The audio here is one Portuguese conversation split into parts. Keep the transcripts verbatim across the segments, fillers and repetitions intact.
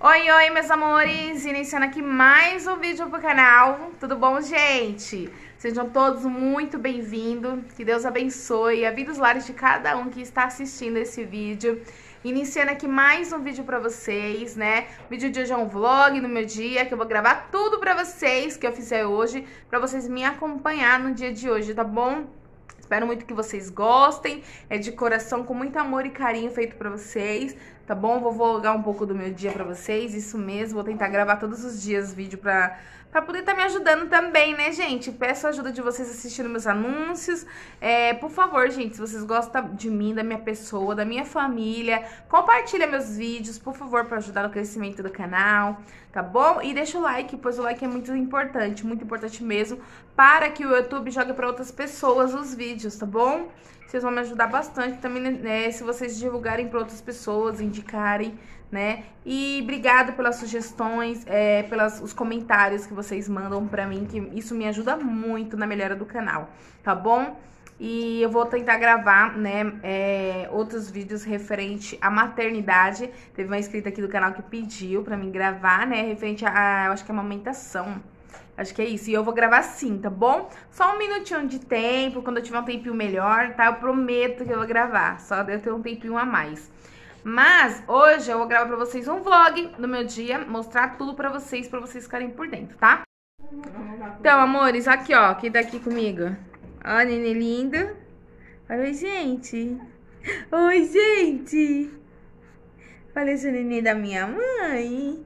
Oi, oi, meus amores! Iniciando aqui mais um vídeo pro canal. Tudo bom, gente? Sejam todos muito bem-vindos. Que Deus abençoe a vida e os lares de cada um que está assistindo esse vídeo. Iniciando aqui mais um vídeo pra vocês, né? O vídeo de hoje é um vlog no meu dia, que eu vou gravar tudo pra vocês que eu fizer hoje, pra vocês me acompanhar no dia de hoje, tá bom? Espero muito que vocês gostem. É de coração, com muito amor e carinho feito pra vocês, tá bom? Vou vlogar um pouco do meu dia pra vocês, isso mesmo. Vou tentar gravar todos os dias vídeo pra, pra poder estar tá me ajudando também, né, gente? Peço a ajuda de vocês assistindo meus anúncios. É, por favor, gente, se vocês gostam de mim, da minha pessoa, da minha família, compartilha meus vídeos, por favor, pra ajudar no crescimento do canal, tá bom? E deixa o like, pois o like é muito importante, muito importante mesmo, para que o YouTube jogue pra outras pessoas os vídeos, tá bom? Vocês vão me ajudar bastante também, né, se vocês divulgarem para outras pessoas, indicarem, né? E obrigada pelas sugestões, é, pelos os comentários que vocês mandam pra mim, que isso me ajuda muito na melhora do canal, tá bom? E eu vou tentar gravar, né, é, outros vídeos referente à maternidade. Teve uma inscrita aqui do canal que pediu pra mim gravar, né, referente a, eu acho que é amamentação. Acho que é isso, e eu vou gravar sim, tá bom? Só um minutinho de tempo, quando eu tiver um tempinho melhor, tá? Eu prometo que eu vou gravar, só eu ter um tempinho a mais. Mas hoje eu vou gravar pra vocês um vlog do meu dia, mostrar tudo pra vocês, pra vocês ficarem por dentro, tá? Então, amores, aqui ó, quem tá aqui comigo? Ó, nenê lindo. Fala, oi, gente. Oi, gente. Fala, esse nenê da minha mãe.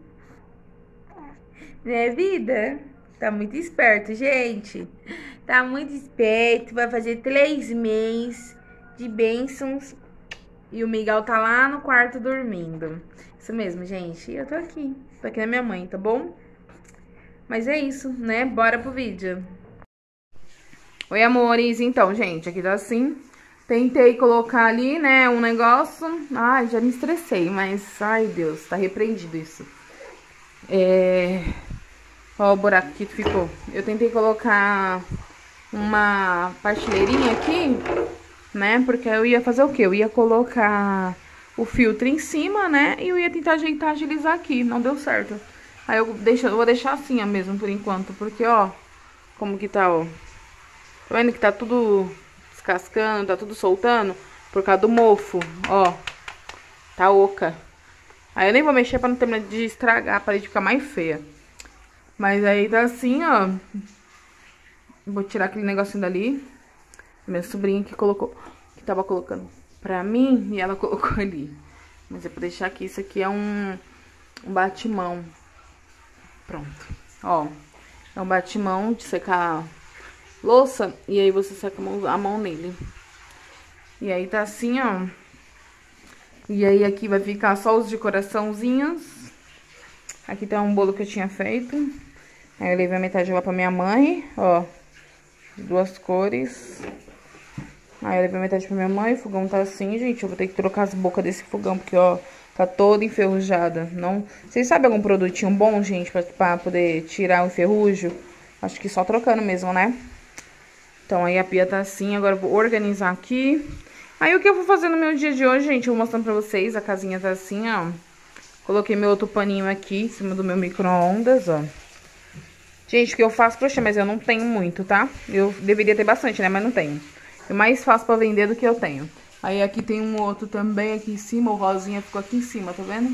Né, vida? Tá muito esperto, gente. Tá muito esperto. Vai fazer três meses de bênçãos. E o Miguel tá lá no quarto dormindo. Isso mesmo, gente. E eu tô aqui. Tô aqui na minha mãe, tá bom? Mas é isso, né? Bora pro vídeo. Oi, amores. Então, gente, aqui tá assim. Tentei colocar ali, né, um negócio. Ai, já me estressei, mas... Ai, Deus, tá repreendido isso. É... Olha o buraco que ficou. Eu tentei colocar uma partilheirinha aqui, né? Porque eu ia fazer o quê? Eu ia colocar o filtro em cima, né? E eu ia tentar ajeitar, agilizar aqui. Não deu certo. Aí eu, deixo, eu vou deixar assim ó, mesmo por enquanto. Porque, ó, como que tá, ó. Tá vendo que tá tudo descascando, tá tudo soltando? Por causa do mofo, ó. Tá oca. Aí eu nem vou mexer pra não terminar de estragar, pra ele ficar mais feia. Mas aí tá assim, ó. Vou tirar aquele negocinho dali. Minha sobrinha que colocou, que tava colocando pra mim, e ela colocou ali. Mas é pra deixar aqui, isso aqui é um, um batimão. Pronto. Ó, é um batimão de secar louça, e aí você seca a mão, a mão nele. E aí tá assim, ó. E aí aqui vai ficar só os de coraçãozinhos. Aqui tem um bolo que eu tinha feito. Aí eu levei a metade lá pra minha mãe, ó. Duas cores. Aí eu levei a metade pra minha mãe, o fogão tá assim, gente. Eu vou ter que trocar as bocas desse fogão, porque, ó, tá toda enferrujada. Não... Vocês sabem algum produtinho bom, gente, pra, pra poder tirar o enferrujo? Acho que só trocando mesmo, né? Então aí a pia tá assim, agora eu vou organizar aqui. Aí o que eu vou fazer no meu dia de hoje, gente, eu vou mostrando pra vocês. A casinha tá assim, ó. Coloquei meu outro paninho aqui, em cima do meu micro-ondas, ó. Gente, o que eu faço crochê, mas eu não tenho muito, tá? Eu deveria ter bastante, né? Mas não tenho. Eu mais faço pra vender do que eu tenho. Aí aqui tem um outro também aqui em cima. O rosinha ficou aqui em cima, tá vendo?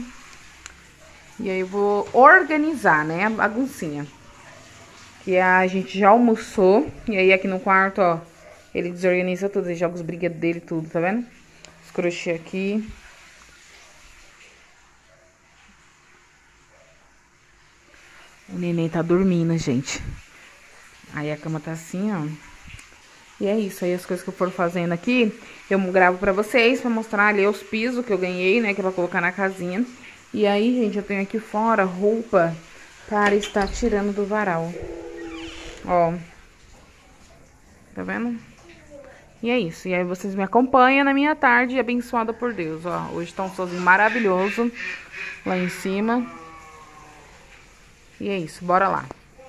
E aí eu vou organizar, né? A baguncinha. Que a gente já almoçou. E aí aqui no quarto, ó. Ele desorganiza tudo. Ele joga os brinquedos dele tudo, tá vendo? Os crochê aqui. O neném tá dormindo, gente. Aí a cama tá assim, ó. E é isso. Aí as coisas que eu for fazendo aqui, eu gravo pra vocês, pra mostrar ali os pisos que eu ganhei, né? Que é pra colocar na casinha. E aí, gente, eu tenho aqui fora roupa para estar tirando do varal. Ó. Tá vendo? E é isso. E aí vocês me acompanham na minha tarde abençoada por Deus, ó. Hoje tá um solzinho maravilhoso lá em cima. E é isso, bora lá.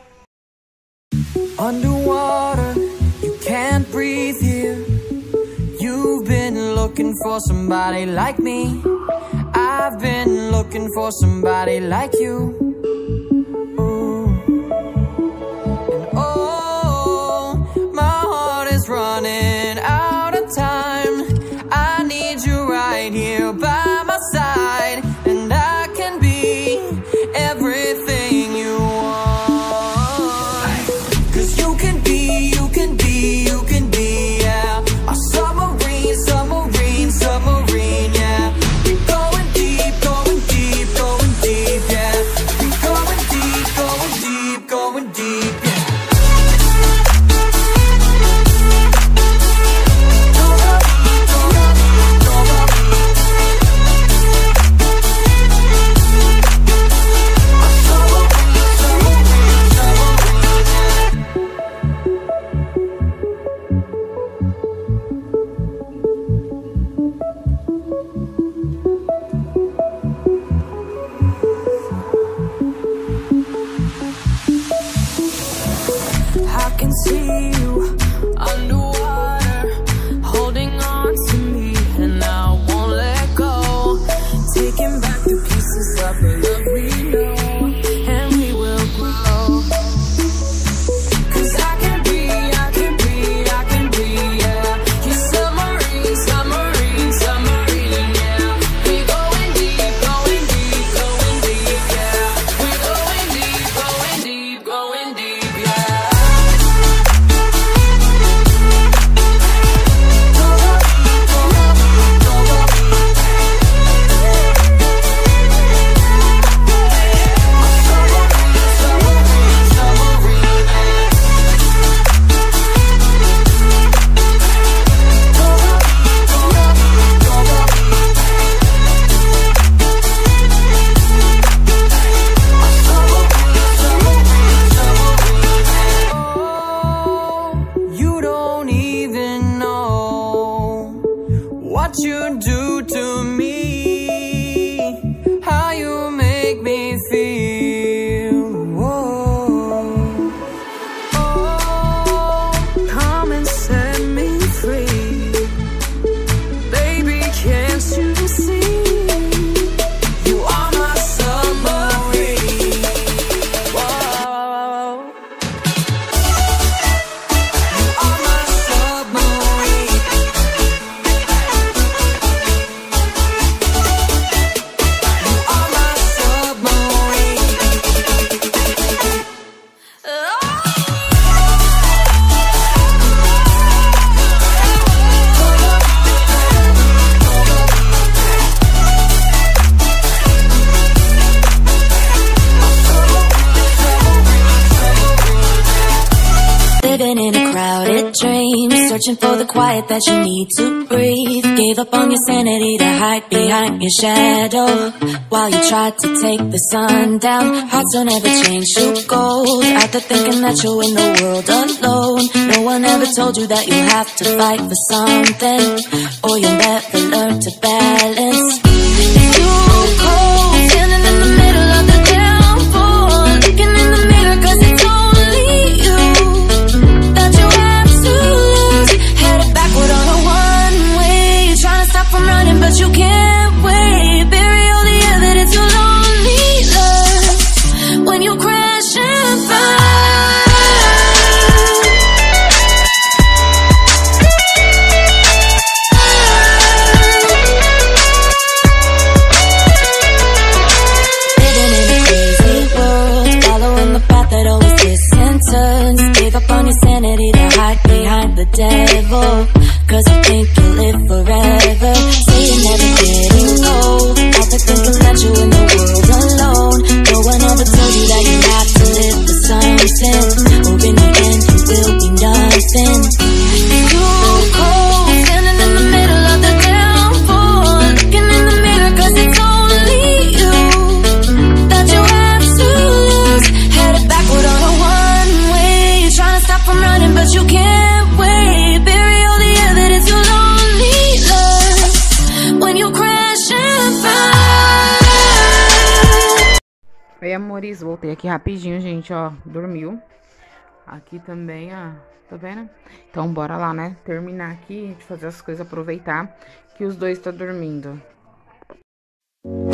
Underwater, you can't breathe here. You've been looking for somebody like me. I I've been looking for somebody like you. Ooh. And oh, my heart is running out of time. I need you right here by my side, and I can be everything you want. Cause you can be, you can be, you can be, yeah, a submarine, submarine, submarine, yeah. We're going deep, going deep, going deep, yeah. We're going deep, going deep, going deep, yeah. I can see you underwater, holding on to me, and I won't let go. Taking back the pieces of the love we know, and we will grow. Cause I can be, I can be, I can be, yeah. You're submarine, submarine, submarine, yeah. We're going deep, going deep, going deep, yeah. We're going deep, going deep, going deep, yeah. You don't even know what you do to me, how you make me feel. Whoa. Oh, come and set me free, baby, can't you see? You are my submarine. Whoa. You are my submarine. You are my submarine. Living in a crowded dream, searching for the quiet that you need to breathe. Gave up on your sanity to hide behind your shadow, while you tried to take the sun down. Hearts don't ever change to gold, out there thinking that you're in the world alone. No one ever told you that you have to fight for something, or you'll never learn to balance. It's too cold, standing in the middle of the downpour, looking in the mirror cause it's only you that you have to lose. Headed backward on a one-way, you're trying to stop from running but you can't wait. Bury all the evidence you'll only learn when you crash and burn. Living in a crazy world, following the path that always twists and turns. Gave up on your sanity to hide behind the devil, cause you think you'll live forever. Say you're never getting old, out there thinking that you're in the world alone. No one ever told you that you have to live for something, or in the end you will be nothing. Too cold, standing in the middle of the downpour, looking in the mirror cause it's only you that you have to lose. Headed backward on a one-way, you're trying to stop from running but you can't wait. Bury all the evidence you'll only learn when you crash and burn. Oi, amores, voltei aqui rapidinho, gente, ó, dormiu. Aqui também, ó, tá vendo? Então, bora lá, né? Terminar aqui, de fazer as coisas, aproveitar que os dois estão dormindo.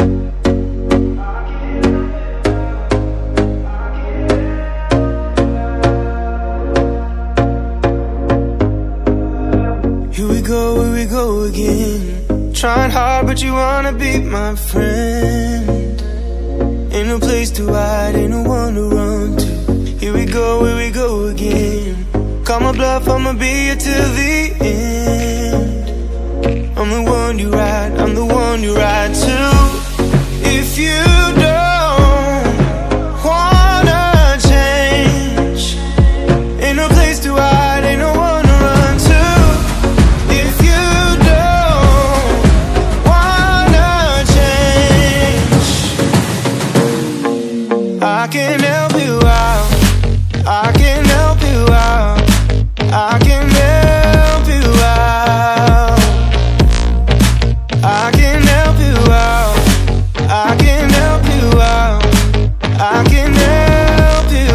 Here we go, here we go again. Trying hard, but you wanna be my friend. Ain't no place to hide, ain't no one to run to. Here we go, here we go again. Call my bluff, I'ma be here till the end. I'm the one you ride, I'm the one you ride to. If you don't wanna change, ain't no place to hide, ain't no one to run to. If you don't wanna change, I can help you out, I can help you out, I can help you out, I can help you out, I can help you out, I can help you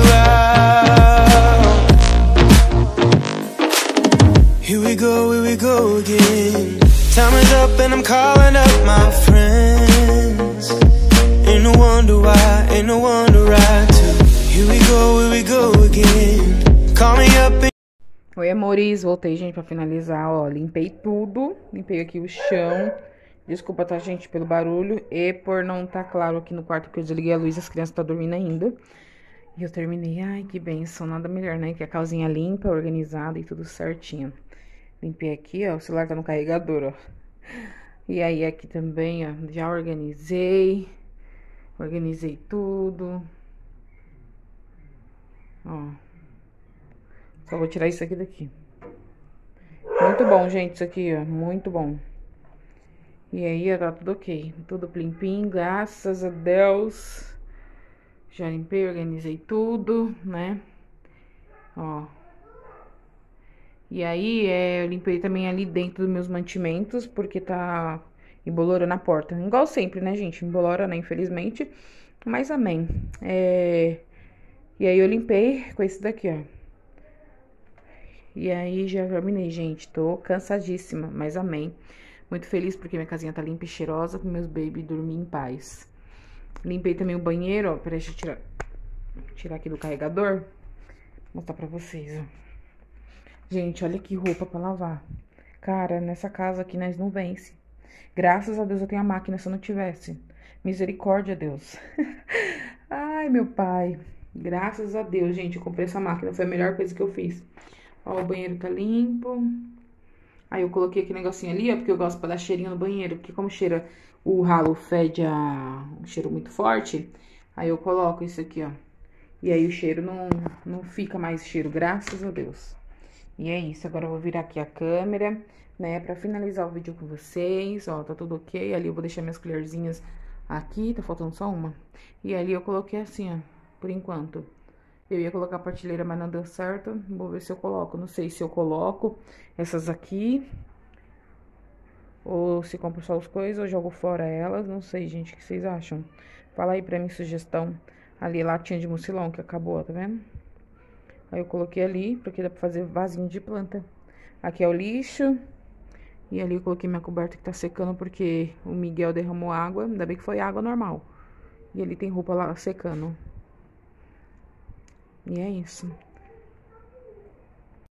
out. Here we go, here we go again. Time is up and I'm calling up my friends. Ain't no wonder why, ain't no one to ride to. Here we go, here we go again. Call me up and... Oi, amores, voltei, gente, pra finalizar, ó, limpei tudo, limpei aqui o chão. Desculpa, tá, gente, pelo barulho e por não tá claro aqui no quarto, porque eu desliguei a luz, as crianças estão dormindo ainda. E eu terminei, ai, que bênção, nada melhor, né, que a casinha limpa, organizada e tudo certinho. Limpei aqui, ó, o celular tá no carregador, ó. E aí aqui também, ó, já organizei, organizei tudo. Ó, só vou tirar isso aqui daqui. Muito bom, gente, isso aqui, ó, muito bom. E aí, ó, tá tudo ok, tudo plim-plim, graças a Deus. Já limpei, organizei tudo, né? Ó. E aí, é, eu limpei também ali dentro dos meus mantimentos, porque tá embolorando a porta. Igual sempre, né, gente? Embolora, né, infelizmente. Mas amém. É... E aí, eu limpei com esse daqui, ó. E aí, já terminei, gente. Tô cansadíssima, mas amém. Muito feliz porque minha casinha tá limpa e cheirosa, com meus baby dormir em paz. Limpei também o banheiro, ó. Peraí, deixa eu tirar, tirar aqui do carregador. Vou mostrar pra vocês, ó. Gente, olha que roupa pra lavar. Cara, nessa casa aqui nós não vence. Graças a Deus eu tenho a máquina, se eu não tivesse. Misericórdia, Deus. Ai, meu pai. Graças a Deus, gente, eu comprei essa máquina. Foi a melhor coisa que eu fiz. Ó, o banheiro tá limpo. Aí eu coloquei aquele negocinho ali, ó, porque eu gosto pra dar cheirinho no banheiro. Porque como cheira, o ralo fede a... um cheiro muito forte. Aí eu coloco isso aqui, ó. E aí o cheiro não, não fica mais cheiro, graças a Deus. E é isso, agora eu vou virar aqui a câmera, né, pra finalizar o vídeo com vocês. Ó, tá tudo ok. Ali eu vou deixar minhas colherzinhas aqui, tá faltando só uma. E ali eu coloquei assim, ó, por enquanto. Eu ia colocar a partilheira, mas não deu certo. Vou ver se eu coloco. Não sei se eu coloco essas aqui, ou se compro só as coisas, ou jogo fora elas. Não sei, gente, o que vocês acham? Fala aí pra mim, sugestão. Ali, latinha de mucilão, que acabou, ó, tá vendo? Aí eu coloquei ali, porque dá pra fazer vasinho de planta. Aqui é o lixo. E ali eu coloquei minha coberta que tá secando, porque o Miguel derramou água. Ainda bem que foi água normal. E ali tem roupa lá secando. E é isso.